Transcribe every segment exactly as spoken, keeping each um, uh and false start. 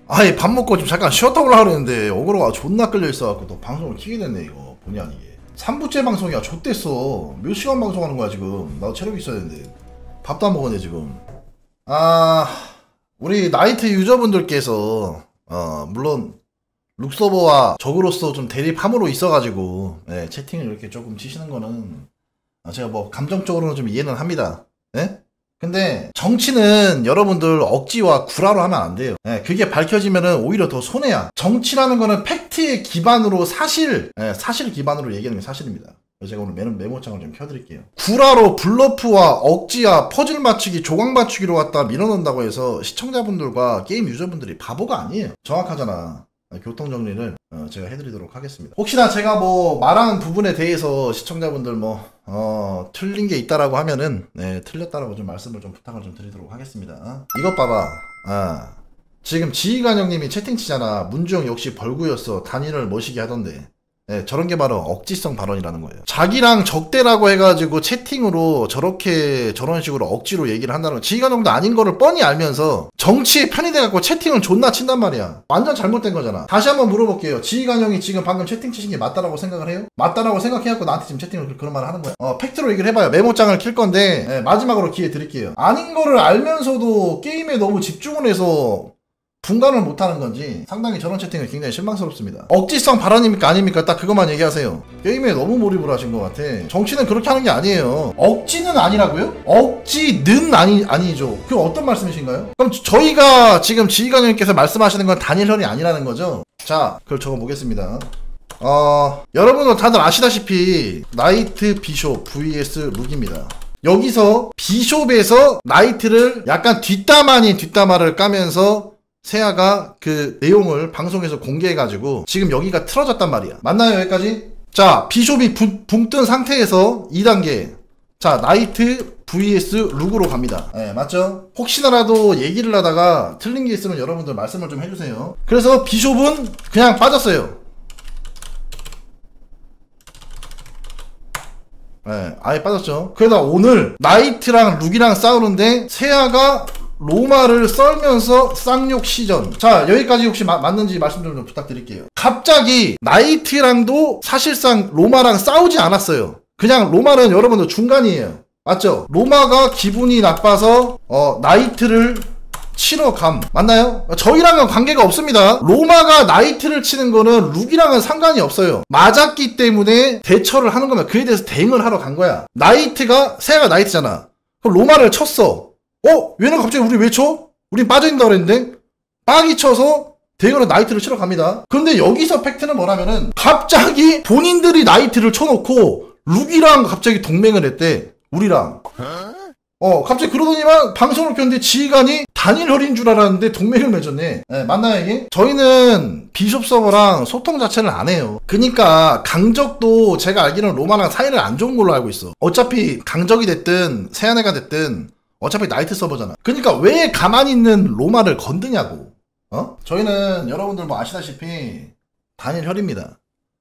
아예 밥 먹고 좀 잠깐 쉬었다 오려고 그랬는데 어그로가 존나 끌려 있어갖고 또 방송을 키게 됐네 이거. 본의 아니게 삼 부째 방송이야. 좆됐어. 몇 시간 방송하는 거야 지금. 나도 체력이 있어야 되는데 밥도 안 먹었네 지금. 아 우리 나이트 유저분들께서 어 물론 룩서버와 적으로서 좀 대립함으로 있어가지고 예, 채팅을 이렇게 조금 치시는 거는 제가 뭐 감정적으로는 좀 이해는 합니다. 예? 근데 정치는 여러분들 억지와 구라로 하면 안 돼요. 예, 그게 밝혀지면은 오히려 더 손해야. 정치라는 거는 팩트의 기반으로 사실, 예, 사실 기반으로 얘기하는 게 사실입니다. 제가 오늘 메모, 메모장을 좀 켜드릴게요. 구라로 블러프와 억지와 퍼즐 맞추기, 조각 맞추기로 갖다 밀어넣는다고 해서 시청자분들과 게임 유저분들이 바보가 아니에요. 정확하잖아. 교통정리를 어, 제가 해드리도록 하겠습니다. 혹시나 제가 뭐 말하는 부분에 대해서 시청자분들 뭐 어, 틀린 게 있다라고 하면은 네, 틀렸다라고 좀 말씀을 좀 부탁을 좀 드리도록 하겠습니다. 이것 봐봐. 아, 지금 지휘관 형님이 채팅 치잖아. 문주영 역시 벌구였어. 단일을 멋있게 하던데. 네, 저런 게 바로 억지성 발언이라는 거예요. 자기랑 적대라고 해가지고 채팅으로 저렇게 저런 식으로 억지로 얘기를 한다는 거. 지휘관 형도 아닌 거를 뻔히 알면서 정치에 편이 돼갖고 채팅을 존나 친단 말이야. 완전 잘못된 거잖아. 다시 한번 물어볼게요. 지휘관 형이 지금 방금 채팅 치신 게 맞다라고 생각을 해요? 맞다라고 생각해갖고 나한테 지금 채팅을 그런 말을 하는 거야. 어, 팩트로 얘기를 해봐요. 메모장을 킬 건데 네, 마지막으로 기회 드릴게요. 아닌 거를 알면서도 게임에 너무 집중을 해서 분간을 못하는 건지 상당히 저런 채팅이 굉장히 실망스럽습니다. 억지성 발언입니까 아닙니까? 딱 그것만 얘기하세요. 게임에 너무 몰입을 하신 것 같아. 정치는 그렇게 하는 게 아니에요. 억지는 아니라고요? 억지는 아니, 아니죠. 그 어떤 말씀이신가요? 그럼 저희가 지금 지휘관님께서 말씀하시는 건 단일현이 아니라는 거죠? 자, 그걸 적어보겠습니다. 어, 여러분도 다들 아시다시피 나이트 비숍 vs 룩입니다. 여기서 비숍에서 나이트를 약간 뒷담 아닌 뒷담화를 까면서 세아가 그 내용을 방송에서 공개해가지고 지금 여기가 틀어졌단 말이야. 맞나요 여기까지? 자, 비숍이 붕 뜬 상태에서 이 단계. 자, 나이트 vs 룩으로 갑니다. 네, 맞죠? 혹시나라도 얘기를 하다가 틀린 게 있으면 여러분들 말씀을 좀 해주세요. 그래서 비숍은 그냥 빠졌어요. 네, 아예 빠졌죠. 그러다 오늘 나이트랑 룩이랑 싸우는데 세아가 로마를 썰면서 쌍욕 시전. 자, 여기까지 혹시 마, 맞는지 말씀 좀, 좀 부탁드릴게요. 갑자기 나이트랑도 사실상 로마랑 싸우지 않았어요. 그냥 로마는 여러분들 중간이에요. 맞죠? 로마가 기분이 나빠서 어 나이트를 치러 감. 맞나요? 저희랑은 관계가 없습니다. 로마가 나이트를 치는 거는 룩이랑은 상관이 없어요. 맞았기 때문에 대처를 하는 거면 그에 대해서 대응을 하러 간 거야. 나이트가 세아가 나이트잖아. 그럼 로마를 쳤어. 어? 얘는 갑자기 우리 왜 쳐? 우린 빠져있는다 그랬는데? 빡이 쳐서 대결은 나이트를 치러 갑니다. 근데 여기서 팩트는 뭐라면은 갑자기 본인들이 나이트를 쳐놓고 룩이랑 갑자기 동맹을 했대. 우리랑. 어 갑자기 그러더니만 방송을 켰는데 지휘관이 단일혈인 줄 알았는데 동맹을 맺었네. 네, 맞나요 이게? 저희는 비숍 서버랑 소통 자체를 안 해요. 그니까 강적도 제가 알기로는 로마랑 사이를 안 좋은 걸로 알고 있어. 어차피 강적이 됐든 세안회가 됐든 어차피 나이트 서버잖아. 그러니까 왜 가만히 있는 로마를 건드냐고. 어? 저희는 여러분들 뭐 아시다시피 단일혈입니다.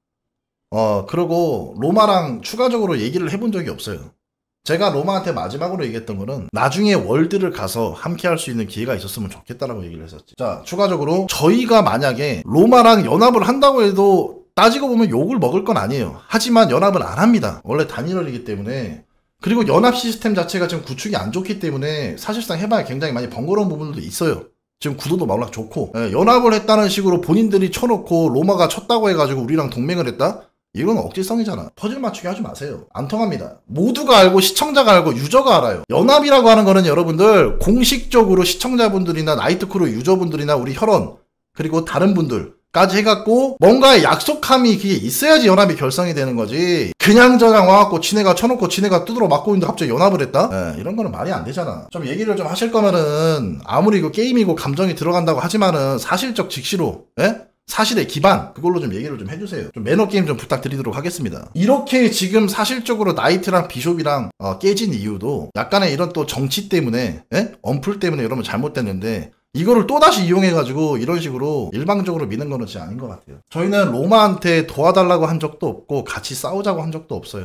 어 그리고 로마랑 추가적으로 얘기를 해본 적이 없어요. 제가 로마한테 마지막으로 얘기했던 거는 나중에 월드를 가서 함께 할 수 있는 기회가 있었으면 좋겠다라고 얘기를 했었지. 자, 추가적으로 저희가 만약에 로마랑 연합을 한다고 해도 따지고 보면 욕을 먹을 건 아니에요. 하지만 연합은 안 합니다. 원래 단일혈이기 때문에. 그리고 연합 시스템 자체가 지금 구축이 안 좋기 때문에 사실상 해봐야 굉장히 많이 번거로운 부분도 있어요. 지금 구도도 워낙 좋고. 예, 연합을 했다는 식으로 본인들이 쳐놓고 로마가 쳤다고 해가지고 우리랑 동맹을 했다? 이건 억지성이잖아. 퍼즐 맞추기 하지 마세요. 안 통합니다. 모두가 알고 시청자가 알고 유저가 알아요. 연합이라고 하는 거는 여러분들 공식적으로 시청자분들이나 나이트크루 유저분들이나 우리 혈원 그리고 다른 분들까지 해갖고 뭔가의 약속함이 그게 있어야지 연합이 결성이 되는 거지. 그냥 저냥 와갖고 지네가 쳐놓고 지네가 두드러 맞고 있는데 갑자기 연합을 했다? 네, 이런 거는 말이 안 되잖아. 좀 얘기를 좀 하실 거면은 아무리 이거 게임이고 감정이 들어간다고 하지만은 사실적 직시로 예? 사실의 기반 그걸로 좀 얘기를 좀 해주세요. 좀 매너 게임 좀 부탁드리도록 하겠습니다. 이렇게 지금 사실적으로 나이트랑 비숍이랑 어, 깨진 이유도 약간의 이런 또 정치 때문에 예? 언플 때문에 이러면 잘못됐는데 이거를 또다시 이용해가지고 이런 식으로 일방적으로 미는 거는 진짜 아닌 것 같아요. 저희는 로마한테 도와달라고 한 적도 없고 같이 싸우자고 한 적도 없어요.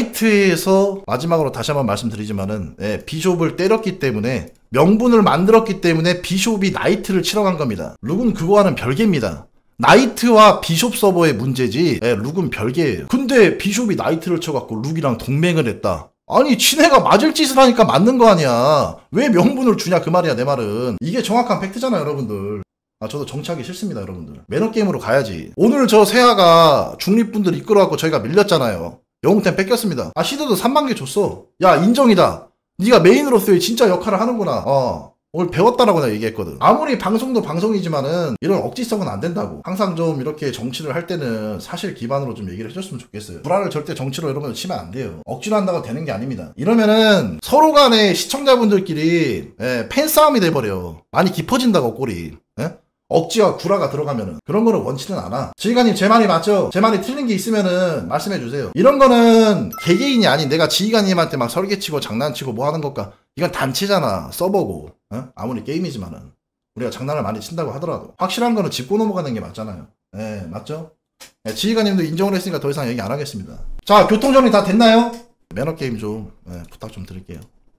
나이트에서 마지막으로 다시 한번 말씀드리지만은 예, 비숍을 때렸기 때문에 명분을 만들었기 때문에 비숍이 나이트를 치러 간 겁니다. 룩은 그거와는 별개입니다. 나이트와 비숍 서버의 문제지 예, 룩은 별개예요. 근데 비숍이 나이트를 쳐갖고 룩이랑 동맹을 했다. 아니 친애가 맞을 짓을 하니까 맞는 거 아니야. 왜 명분을 주냐 그 말이야 내 말은. 이게 정확한 팩트잖아 여러분들. 아 저도 정치하기 싫습니다 여러분들. 매너게임으로 가야지. 오늘 저 세아가 중립분들 이끌어갖고 저희가 밀렸잖아요. 영웅템 뺏겼습니다. 아 시드도 삼만 개 줬어. 야 인정이다. 네가 메인으로서의 진짜 역할을 하는구나. 어 오늘 배웠다라고 내가 얘기했거든. 아무리 방송도 방송이지만은 이런 억지성은 안 된다고. 항상 좀 이렇게 정치를 할 때는 사실 기반으로 좀 얘기를 해줬으면 좋겠어요. 불화를 절대 정치로 여러분들 치면 안 돼요. 억지로 한다고 되는 게 아닙니다. 이러면은 서로 간에 시청자분들끼리 예, 팬싸움이 돼버려. 많이 깊어진다고 꼴이. 예? 억지와 구라가 들어가면은 그런 거는 원치는 않아. 지휘관님 제 말이 맞죠? 제 말이 틀린 게 있으면은 말씀해 주세요. 이런 거는 개개인이 아닌 내가 지휘관님한테 막 설계치고 장난치고 뭐 하는 것과 이건 단체잖아. 서버고 어? 아무리 게임이지만은 우리가 장난을 많이 친다고 하더라도 확실한 거는 짚고 넘어가는 게 맞잖아요. 예 맞죠? 예, 지휘관님도 인정을 했으니까 더 이상 얘기 안 하겠습니다. 자 교통정리 다 됐나요? 매너게임 좀 예, 부탁 좀 드릴게요.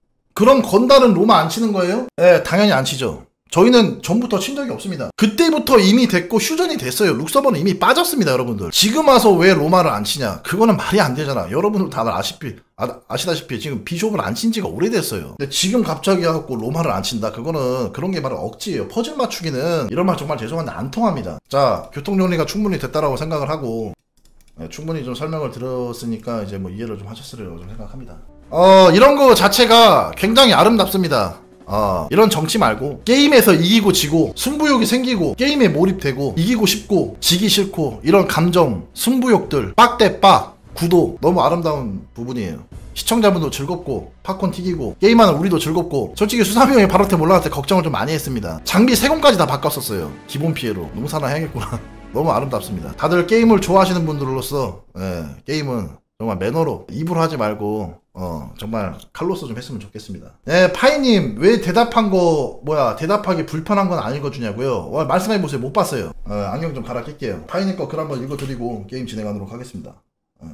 그럼 건달은 로마 안 치는 거예요? 예 당연히 안 치죠. 저희는 전부터 친 적이 없습니다. 그때부터 이미 됐고 휴전이 됐어요. 룩서버는 이미 빠졌습니다 여러분들. 지금 와서 왜 로마를 안 치냐 그거는 말이 안 되잖아. 여러분들 다들 아시피, 아, 아시다시피 지금 비숍을 안 친 지가 오래됐어요. 근데 지금 갑자기 하고 로마를 안 친다 그거는 그런 게 바로 억지예요. 퍼즐 맞추기는 이런 말 정말 죄송한데 안 통합니다. 자 교통정리가 충분히 됐다라고 생각을 하고 네, 충분히 좀 설명을 들었으니까 이제 뭐 이해를 좀 하셨으리라고 좀 생각합니다. 어 이런 거 자체가 굉장히 아름답습니다. 어, 이런 정치 말고 게임에서 이기고 지고 승부욕이 생기고 게임에 몰입되고 이기고 싶고 지기 싫고 이런 감정 승부욕들 빡대빡 구도 너무 아름다운 부분이에요. 시청자분도 즐겁고 팝콘 튀기고 게임하는 우리도 즐겁고 솔직히 수사비용이 바로템 올라갈 때 걱정을 좀 많이 했습니다. 장비 세공까지 다 바꿨었어요. 기본 피해로. 농사나 해야겠구나. 너무 아름답습니다. 다들 게임을 좋아하시는 분들로서 예, 게임은 정말 매너로 입으로 하지 말고 어 정말 칼로서 좀 했으면 좋겠습니다. 네 파이님 왜 대답한 거 뭐야 대답하기 불편한 건 안 읽어주냐고요? 와, 말씀해보세요. 못 봤어요. 어, 안경 좀 갈아 낄게요. 파이님 거 글 한번 읽어드리고 게임 진행하도록 하겠습니다. 어.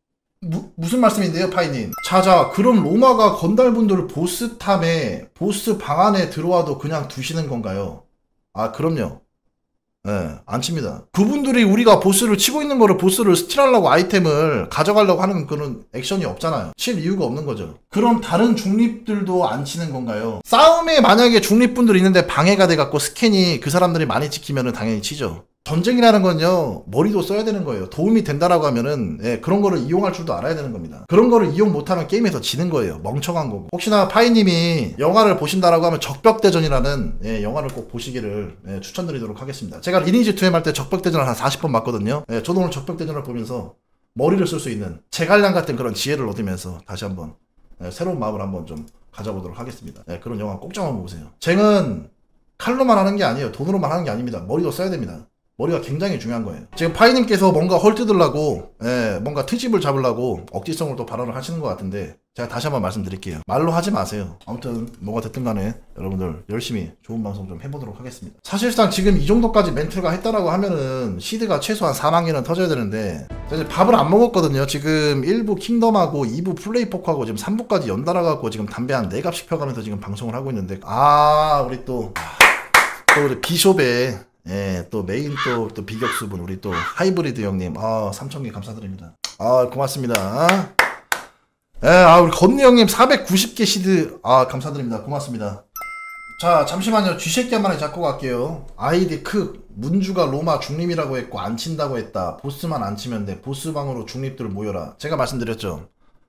무, 무슨 말씀인데요 파이님? 자자 그럼 로마가 건달분들 보스탐에 보스 방 안에 들어와도 그냥 두시는 건가요? 아 그럼요. 예, 안 칩니다. 그분들이 우리가 보스를 치고 있는 거를 보스를 스틸하려고 아이템을 가져가려고 하는 그런 액션이 없잖아요. 칠 이유가 없는 거죠. 그럼 다른 중립들도 안 치는 건가요? 싸움에 만약에 중립분들이 있는데 방해가 돼갖고 스캔이 그 사람들이 많이 찍히면은 당연히 치죠. 전쟁이라는 건요 머리도 써야 되는 거예요. 도움이 된다라고 하면은 예, 그런 거를 이용할 줄도 알아야 되는 겁니다. 그런 거를 이용 못하면 게임에서 지는 거예요. 멍청한 거고. 혹시나 파이님이 영화를 보신다라고 하면 적벽대전이라는 예, 영화를 꼭 보시기를 예, 추천드리도록 하겠습니다. 제가 리니지 투 엠 할 때 적벽대전을 한 사십 번 봤거든요. 예, 저도 오늘 적벽대전을 보면서 머리를 쓸 수 있는 제갈량 같은 그런 지혜를 얻으면서 다시 한번 예, 새로운 마음을 한번 좀 가져보도록 하겠습니다. 예, 그런 영화 꼭 좀 한번 보세요. 쟁은 칼로만 하는 게 아니에요. 돈으로만 하는 게 아닙니다. 머리도 써야 됩니다. 머리가 굉장히 중요한 거예요. 지금 파이님께서 뭔가 헐뜯으려고 예, 뭔가 트집을 잡으려고 억지성으로 또 발언을 하시는 것 같은데 제가 다시 한번 말씀드릴게요. 말로 하지 마세요. 아무튼 뭐가 됐든 간에 여러분들 열심히 좋은 방송 좀 해보도록 하겠습니다. 사실상 지금 이 정도까지 멘트가 했다라고 하면은 시드가 최소한 사만 개는 터져야 되는데 제가 이제 밥을 안 먹었거든요. 지금 일 부 킹덤하고 이 부 플레이포크하고 지금 삼 부까지 연달아 갖고 지금 담배 한 네 갑씩 펴가면서 지금 방송을 하고 있는데 아 우리 또 또 우리 비숍에 예, 또 메인 또, 또 비격수분 우리 또 하이브리드 형님 아 삼천 개 감사드립니다. 아 고맙습니다. 예, 아 우리 건니 형님 사백구십 개 시드 아 감사드립니다. 고맙습니다. 자 잠시만요. 쥐새끼 한 마리 잡고 갈게요. 아이디 크 문주가 로마 중립이라고 했고 안 친다고 했다. 보스만 안 치면 돼. 보스방으로 중립들 모여라. 제가 말씀드렸죠.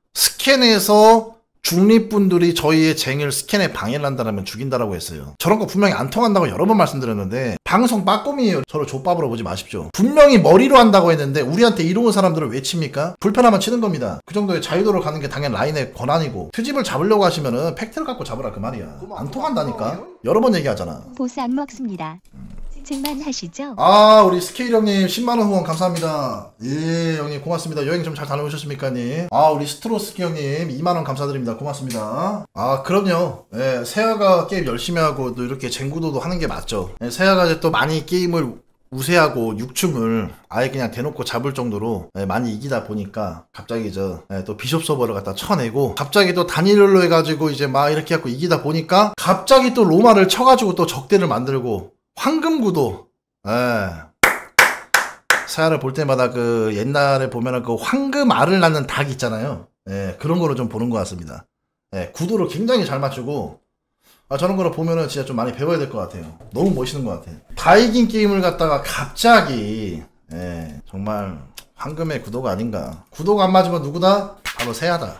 스캔에서 중립분들이 저희의 쟁을 스캔에 방해를 한다면 죽인다라고 했어요. 저런 거 분명히 안 통한다고 여러 번 말씀드렸는데 방송 빠꼼이에요. 저를 족밥으로 보지 마십시오. 분명히 머리로 한다고 했는데 우리한테 이로운 사람들을 왜 칩니까? 불편하면 치는 겁니다. 그 정도의 자유도를 가는 게 당연 라인의 권한이고 트집을 잡으려고 하시면은 팩트를 갖고 잡으라 그 말이야. 안 통한다니까. 여러 번 얘기하잖아. 보스 안 먹습니다. 산책만 하시죠? 아 우리 스케일 형님 십만원 후원 감사합니다. 예 형님 고맙습니다. 여행 좀 잘 다녀오셨습니까 님? 아 우리 스트로스키 형님 이만원 감사드립니다. 고맙습니다. 아 그럼요. 예, 세아가 게임 열심히 하고 또 이렇게 쟁구도도 하는 게 맞죠. 예, 세아가 이제 또 많이 게임을 우세하고 육충을 아예 그냥 대놓고 잡을 정도로 예, 많이 이기다 보니까 갑자기 저 또 비숍 서버를 갖다 쳐내고 갑자기 또 단일로 해가지고 이제 막 이렇게 해갖고 이기다 보니까 갑자기 또 로마를 쳐가지고 또 적대를 만들고 황금구도 예. 세아를 볼 때마다 그 옛날에 보면은 그 황금 알을 낳는 닭 있잖아요. 예, 그런 거를 좀 보는 것 같습니다. 예, 구도를 굉장히 잘 맞추고 아, 저런 거를 보면은 진짜 좀 많이 배워야 될 것 같아요. 너무 멋있는 것 같아요. 다 이긴 게임을 갖다가 갑자기 예, 정말 황금의 구도가 아닌가. 구도가 안 맞으면 누구다? 바로 세아다.